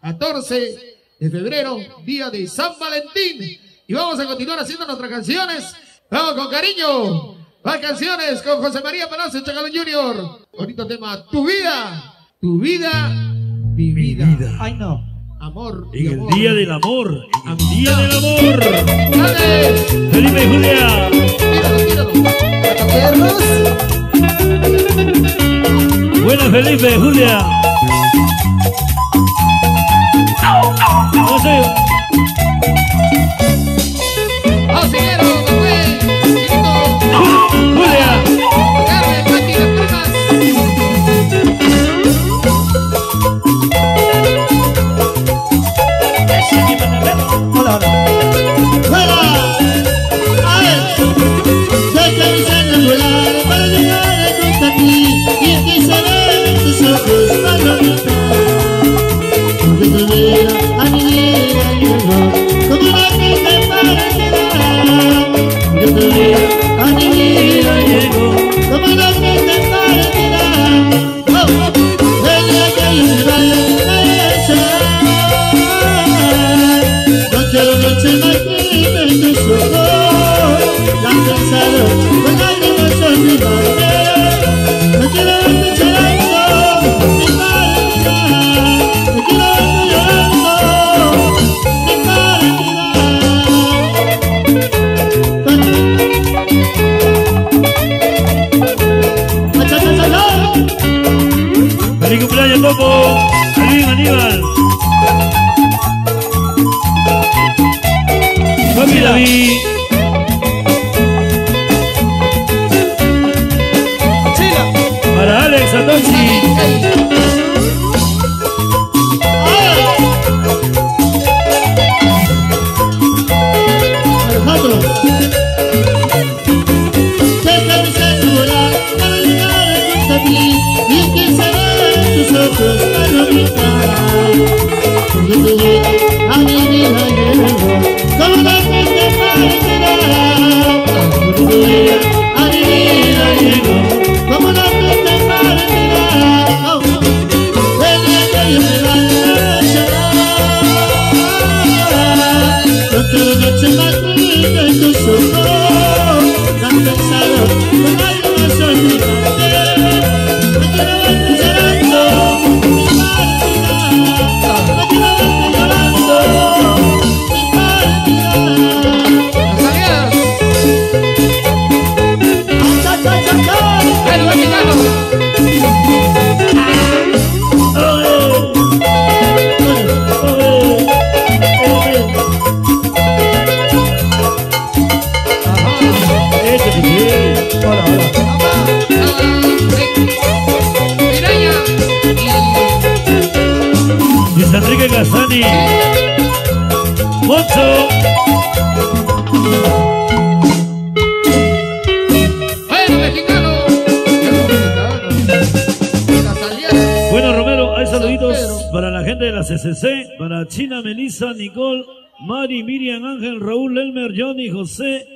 14 de febrero, día de San Valentín. Y vamos a continuar haciendo nuestras canciones. Vamos con cariño. Más canciones con José María Palacio Chacalón Jr. Bonito tema. Tu vida, mi vida. Ay, no. Amor. En el amor. día del amor. En el día del amor. ¡Dale! Felipe y Julia. Tíralo, tíralo. Buena Felipe, Julia. No sé. Auxiliero, Manuel, Quirito, Julia. Carmen, Pati, las primas. Hola, hola. ¡Fuera! ¡A ver! Deja mis años volar para llegar junto a ti y empieza a ver tus ojos palomitas. Porque tu vida a mi vida llegó como una quita para quedar. Porque tu vida a mi vida llegó como una quita para quedar. ¡Oh! El día que yo me vaya a llorar. No quiero noche más que en tus ojos. La han pensado con lágrimas olvidarte. No quiero verte llorando, ni para mirar. No quiero verte llorando, ni para mirar. Feliz cumpleaños, Topo. Feliz Aníbal. Papi David. Para Alex Satoshi. Alejandro, deja mis años volar para llegar junto a ti y empieza a ver tus ojos palomitas. Porque tu vida a mi vida llegó como una fiesta para quedar. Porque tu vida a mi vida llegó como una fiesta para quedar. Oh, el día que yo me vaya a llorar. No quiero noche más linda en tus ojos. No han pensado con lágrimas olvidarte. No quiero verte llorando, ni para mirar. No quiero verte llorando, ni para mirar. Las aliadas. ¡Cha, cha, cha, cha! El Vaticano. Hola, hola. Miraña. Luis Enrique Casani. Moncho. Bueno, mexicano. Las aliadas. Bueno, Romero, hay saluditos para la gente de la CCC, para China, Melissa, Nicole, Mari, Miriam, Ángel, Raúl, Elmer, Johnny, José,